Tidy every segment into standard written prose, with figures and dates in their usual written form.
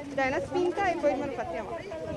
Dai una spinta e poi manufattiamo.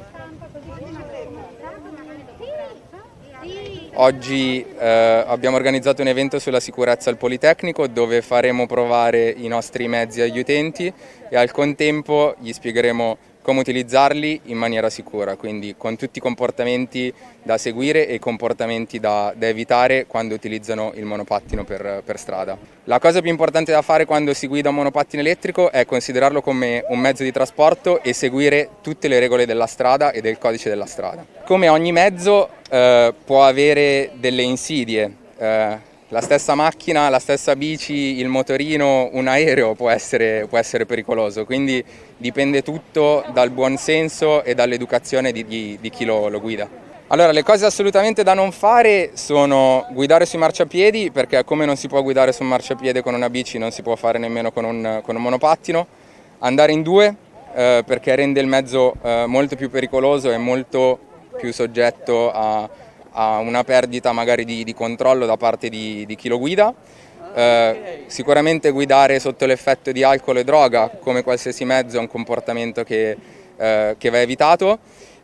Oggi abbiamo organizzato un evento sulla sicurezza al Politecnico dove faremo provare i nostri mezzi agli utenti e al contempo gli spiegheremo come utilizzarli in maniera sicura, quindi con tutti i comportamenti da seguire e i comportamenti da evitare quando utilizzano il monopattino per strada. La cosa più importante da fare quando si guida un monopattino elettrico è considerarlo come un mezzo di trasporto e seguire tutte le regole della strada e del codice della strada. Come ogni mezzo può avere delle insidie. La stessa macchina, la stessa bici, il motorino, un aereo può essere pericoloso, quindi dipende tutto dal buon senso e dall'educazione di chi lo guida. Allora, le cose assolutamente da non fare sono guidare sui marciapiedi, perché come non si può guidare su un marciapiede con una bici, non si può fare nemmeno con un monopattino, andare in due, perché rende il mezzo molto più pericoloso e molto più soggetto a una perdita magari di controllo da parte di chi lo guida. Sicuramente guidare sotto l'effetto di alcol e droga, come qualsiasi mezzo, è un comportamento che va evitato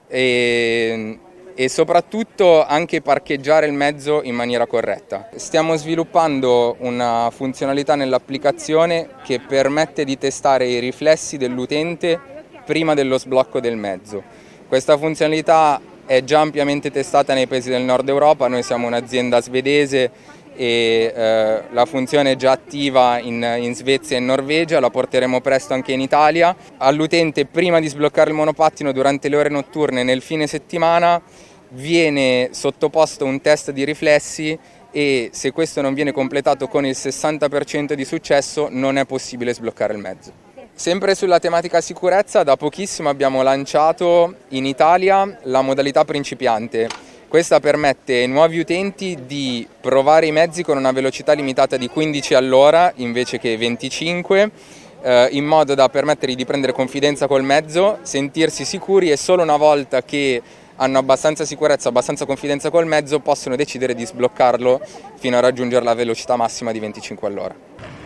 e soprattutto anche parcheggiare il mezzo in maniera corretta. Stiamo sviluppando una funzionalità nell'applicazione che permette di testare i riflessi dell'utente prima dello sblocco del mezzo. Questa funzionalità è già ampiamente testata nei paesi del nord Europa, noi siamo un'azienda svedese e la funzione è già attiva in Svezia e in Norvegia, la porteremo presto anche in Italia. All'utente, prima di sbloccare il monopattino durante le ore notturne nel fine settimana, viene sottoposto un test di riflessi e se questo non viene completato con il 60% di successo non è possibile sbloccare il mezzo. Sempre sulla tematica sicurezza, da pochissimo abbiamo lanciato in Italia la modalità principiante. Questa permette ai nuovi utenti di provare i mezzi con una velocità limitata di 15 all'ora invece che 25, in modo da permettergli di prendere confidenza col mezzo, sentirsi sicuri e solo una volta che hanno abbastanza sicurezza, abbastanza confidenza col mezzo possono decidere di sbloccarlo fino a raggiungere la velocità massima di 25 all'ora.